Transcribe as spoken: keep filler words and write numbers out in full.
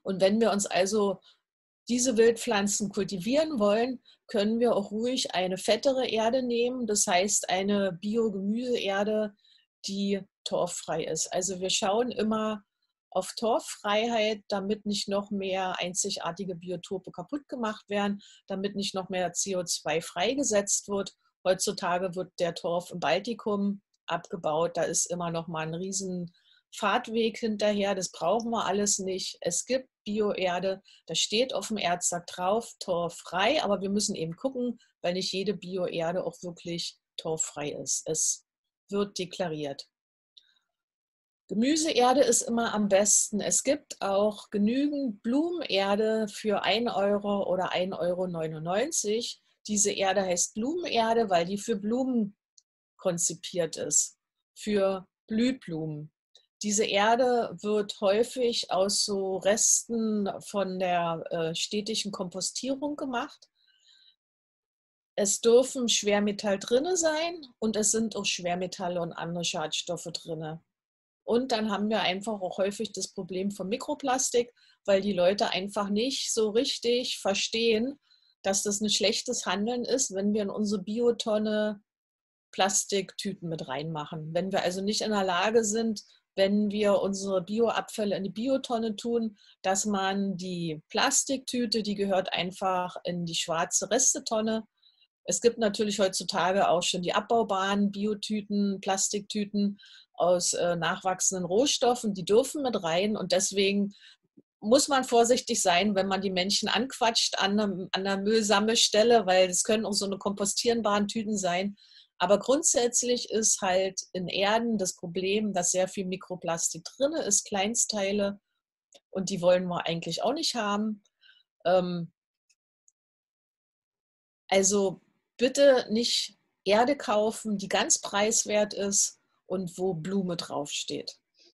Und wenn wir uns also diese Wildpflanzen kultivieren wollen, können wir auch ruhig eine fettere Erde nehmen. Das heißt eine Bio-Gemüseerde, die torffrei ist. Also wir schauen immer auf Torffreiheit, damit nicht noch mehr einzigartige Biotope kaputt gemacht werden, damit nicht noch mehr C O zwei freigesetzt wird. Heutzutage wird der Torf im Baltikum abgebaut. Da ist immer noch mal ein riesen Fahrtweg hinterher. Das brauchen wir alles nicht. Es gibt Bioerde, da steht auf dem Erdsack drauf, torffrei, aber wir müssen eben gucken, weil nicht jede Bioerde auch wirklich torffrei ist. Es wird deklariert. Gemüseerde ist immer am besten. Es gibt auch genügend Blumenerde für ein Euro oder ein Euro neunundneunzig. Diese Erde heißt Blumenerde, weil die für Blumen konzipiert ist, für Blühblumen. Diese Erde wird häufig aus so Resten von der äh, städtischen Kompostierung gemacht. Es dürfen Schwermetall drin sein und es sind auch Schwermetalle und andere Schadstoffe drin. Und dann haben wir einfach auch häufig das Problem von Mikroplastik, weil die Leute einfach nicht so richtig verstehen, dass das ein schlechtes Handeln ist, wenn wir in unsere Biotonne Plastiktüten mit reinmachen. Wenn wir also nicht in der Lage sind, wenn wir unsere Bioabfälle in die Biotonne tun, dass man die Plastiktüte, die gehört einfach in die schwarze Restetonne. Es gibt natürlich heutzutage auch schon die abbaubaren Biotüten, Plastiktüten aus äh, nachwachsenden Rohstoffen, die dürfen mit rein und deswegen muss man vorsichtig sein, wenn man die Menschen anquatscht an einer, an einer Müllsammelstelle, weil es können auch so eine kompostierbaren Tüten sein. Aber grundsätzlich ist halt in Erden das Problem, dass sehr viel Mikroplastik drin ist, Kleinstteile, und die wollen wir eigentlich auch nicht haben. Ähm, also bitte nicht Erde kaufen, die ganz preiswert ist und wo Blume draufsteht.